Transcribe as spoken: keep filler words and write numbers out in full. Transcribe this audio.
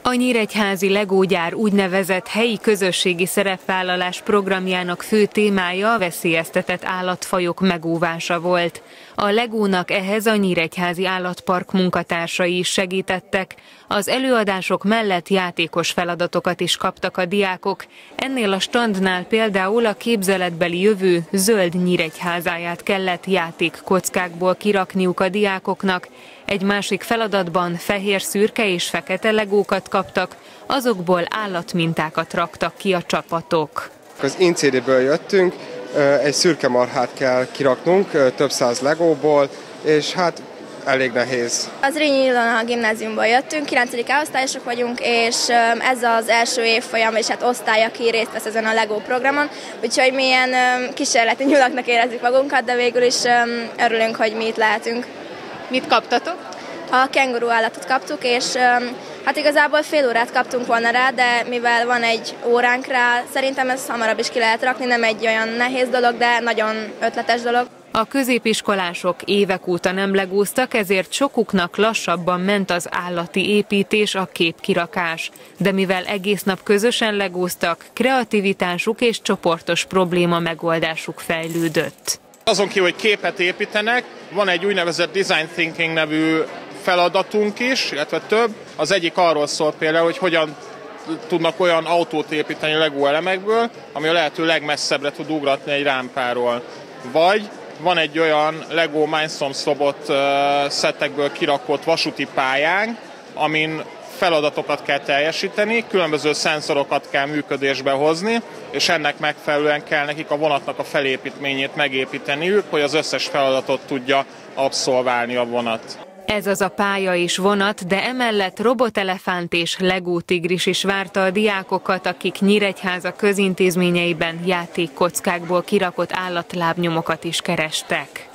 A nyíregyházi legógyár úgynevezett helyi közösségi szerepvállalás programjának fő témája a veszélyeztetett állatfajok megóvása volt. A legónak ehhez a nyíregyházi állatpark munkatársai is segítettek. Az előadások mellett játékos feladatokat is kaptak a diákok. Ennél a standnál például a képzeletbeli jövő zöld Nyíregyházáját kellett játékkockákból kirakniuk a diákoknak. Egy másik feladatban fehér, szürke és fekete legókat kaptak, azokból állatmintákat raktak ki a csapatok. Az I N C D-ből jöttünk, egy szürke marhát kell kiraknunk több száz legóból, és hát elég nehéz. Az Rényi Ilona gimnáziumból jöttünk, kilencedik A-osztályosok vagyunk, és ez az első évfolyam, és hát osztály, aki részt vesz ezen a Lego programon, úgyhogy mi ilyen kísérleti nyulaknak érezzük magunkat, de végül is örülünk, hogy mi itt lehetünk. Mit kaptatok? A kenguru állatot kaptuk, és hát igazából fél órát kaptunk volna rá, de mivel van egy óránk rá, szerintem ezt hamarabb is ki lehet rakni, nem egy olyan nehéz dolog, de nagyon ötletes dolog. A középiskolások évek óta nem legóztak, ezért sokuknak lassabban ment az állati építés, a képkirakás. De mivel egész nap közösen legóztak, kreativitásuk és csoportos probléma megoldásuk fejlődött. Azon kívül, hogy képet építenek, van egy úgynevezett design thinking nevű feladatunk is, illetve több. Az egyik arról szól például, hogy hogyan tudnak olyan autót építeni Lego elemekből, ami a lehető legmesszebbre tud ugratni egy rámpáról. Vagy van egy olyan Lego Mindstorms robot uh, szettekből kirakott vasúti pályánk, amin feladatokat kell teljesíteni, különböző szenzorokat kell működésbe hozni, és ennek megfelelően kell nekik a vonatnak a felépítményét megépíteniük, hogy az összes feladatot tudja abszolválni a vonat. Ez az a pálya és vonat, de emellett robotelefánt és Lego tigris is várta a diákokat, akik Nyíregyháza közintézményeiben játékkockákból kirakott állatlábnyomokat is kerestek.